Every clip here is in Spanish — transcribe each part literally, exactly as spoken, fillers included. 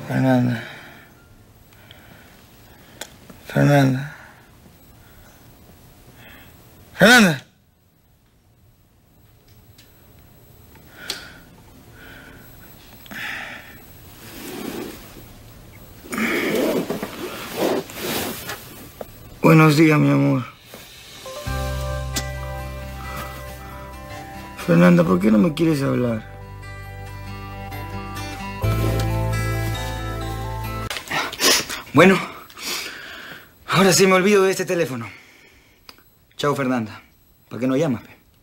Fernanda. Fernanda. Fernanda. Buenos días, mi amor. Fernanda, ¿por qué no me quieres hablar? Bueno, ahora sí me olvido de este teléfono. Chao, Fernanda. ¿Para qué no llamas?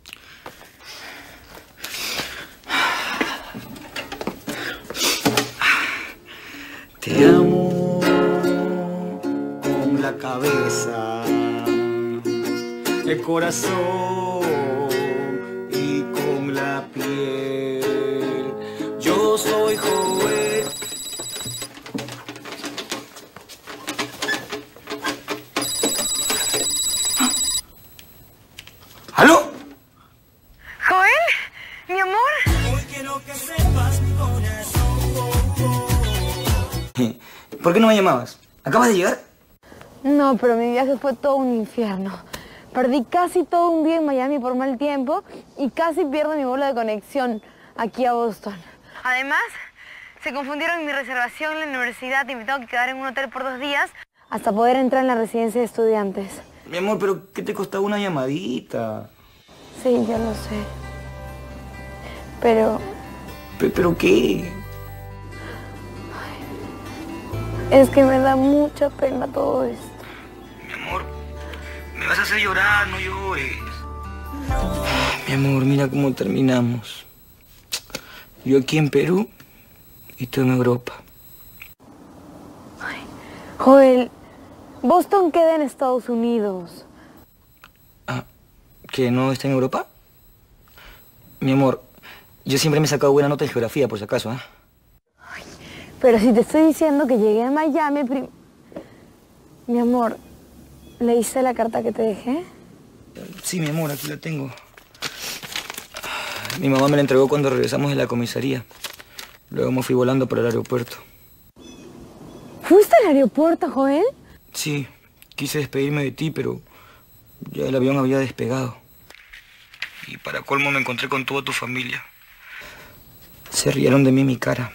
Te amo con la cabeza, el corazón y con la piel. Yo soy Joel. ¿Aló? ¿Joel? ¿Mi amor? ¿Por qué no me llamabas? ¿Acabas de llegar? No, pero mi viaje fue todo un infierno. Perdí casi todo un día en Miami por mal tiempo y casi pierdo mi vuelo de conexión aquí a Boston. Además, se confundieron en mi reservación en la universidad y me tengo que quedar en un hotel por dos días hasta poder entrar en la residencia de estudiantes. Mi amor, ¿pero qué te costaba una llamadita? Sí, yo lo sé. Pero... ¿Pero, pero qué? Es que me da mucha pena todo esto. Mi amor, me vas a hacer llorar, no llores. Mi amor, mira cómo terminamos. Yo aquí en Perú y tú en Europa. Ay, Joel, Boston queda en Estados Unidos. Ah, ¿que no está en Europa? Mi amor, yo siempre me he sacado buena nota de geografía, por si acaso, ¿eh? Pero si te estoy diciendo que llegué a Miami prim... Mi amor, ¿leíste la carta que te dejé? Sí, mi amor, aquí la tengo. Mi mamá me la entregó cuando regresamos de la comisaría. Luego me fui volando para el aeropuerto. ¿Fuiste al aeropuerto, Joel? Sí, quise despedirme de ti, pero ya el avión había despegado. Y para colmo me encontré con toda tu familia. Se rieron de mí en mi cara.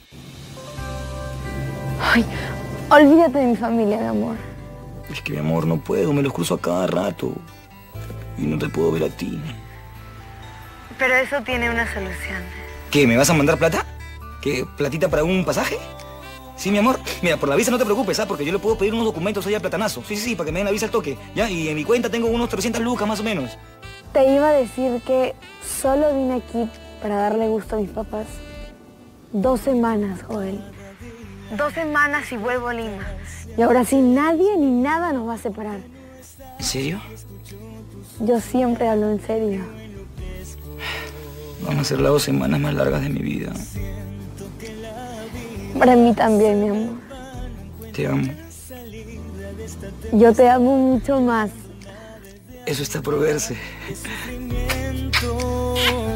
Ay, olvídate de mi familia, mi amor. Es que, mi amor, no puedo. Me los cruzo a cada rato. Y no te puedo ver a ti. Pero eso tiene una solución. ¿Qué? ¿Me vas a mandar plata? ¿Qué? ¿Platita para un pasaje? Sí, mi amor. Mira, por la visa no te preocupes, ¿ah? Porque yo le puedo pedir unos documentos allá a Platanazo. Sí, sí, sí, para que me den la visa al toque. ¿Ya? Y en mi cuenta tengo unos trescientas lucas más o menos. Te iba a decir que solo vine aquí para darle gusto a mis papás. Dos semanas, Joel. Dos semanas y vuelvo a Lima. Y ahora sí, nadie ni nada nos va a separar. ¿En serio? Yo siempre hablo en serio. Van a ser las dos semanas más largas de mi vida. Para mí también, mi amor. Te amo. Yo te amo mucho más. Eso está por verse.